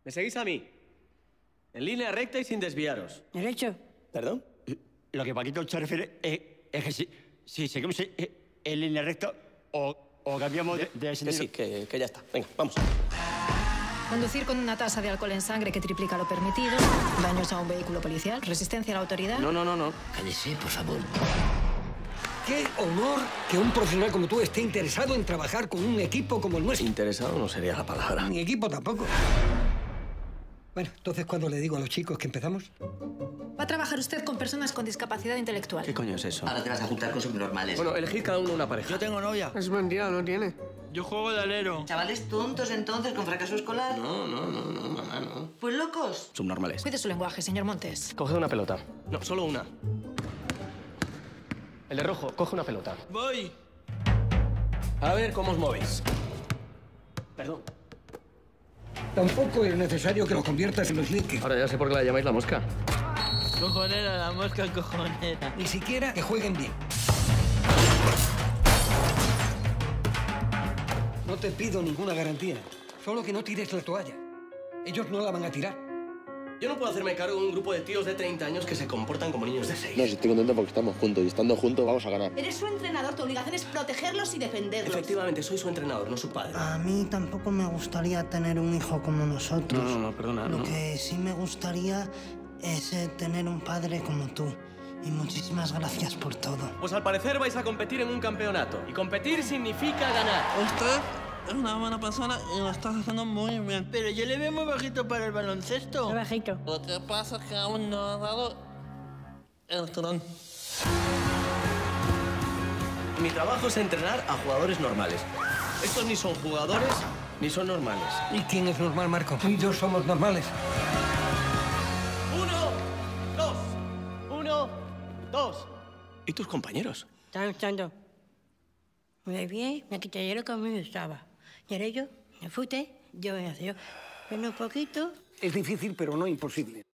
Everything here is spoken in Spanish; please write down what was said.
Me seguís a mí. En línea recta y sin desviaros. ¿Derecho? ¿Perdón? Lo que Paquito se refiere es que si seguimos en línea recta o cambiamos de sentido... Que sí, que ya está. Venga, vamos. Conducir con una tasa de alcohol en sangre que triplica lo permitido, daños a un vehículo policial, resistencia a la autoridad... No. Cállese, por favor. ¡Qué honor que un profesional como tú esté interesado en trabajar con un equipo como el nuestro! Interesado no sería la palabra. Ni equipo tampoco. Bueno, entonces, ¿cuándo le digo a los chicos que empezamos? Va a trabajar usted con personas con discapacidad intelectual. ¿Qué coño es eso? Ahora te vas a juntar con subnormales. Bueno, elegid cada uno una pareja. Yo tengo novia. Es mentira, no tiene. Yo juego de alero. ¿Chavales tontos entonces con fracaso escolar? No, mamá, no. Pues locos. Subnormales. Cuide su lenguaje, señor Montes. Coged una pelota. No, solo una. El de rojo, coge una pelota. Voy. A ver cómo os movéis. Perdón. Tampoco es necesario que los conviertas en los Lakers. Ahora ya sé por qué la llamáis la mosca. Cojonera, la mosca cojonera. Ni siquiera que jueguen bien. No te pido ninguna garantía. Solo que no tires la toalla. Ellos no la van a tirar. Yo no puedo hacerme cargo de un grupo de tíos de 30 años que se comportan como niños de 6. No, si estoy contento porque estamos juntos y estando juntos vamos a ganar. Eres su entrenador, tu obligación es protegerlos y defenderlos. Efectivamente, soy su entrenador, no su padre. A mí tampoco me gustaría tener un hijo como nosotros. No, perdona. Lo que sí me gustaría es tener un padre como tú. Y muchísimas gracias por todo. Pues al parecer vais a competir en un campeonato. Y competir significa ganar. Usted es una buena persona y lo estás haciendo muy bien. Pero yo le veo muy bajito para el baloncesto. Muy bajito. Lo que pasa es que aún no ha dado el tirón. Mi trabajo es entrenar a jugadores normales. Estos ni son jugadores ni son normales. ¿Y quién es normal, Marco? Tú y yo somos normales. 1, 2. ¿Y tus compañeros? Están echando muy bien, me quité lo que a mí me gustaba. Y ahora yo, me fute, yo voy a hacer yo. Pero un poquito. Es difícil, pero no imposible.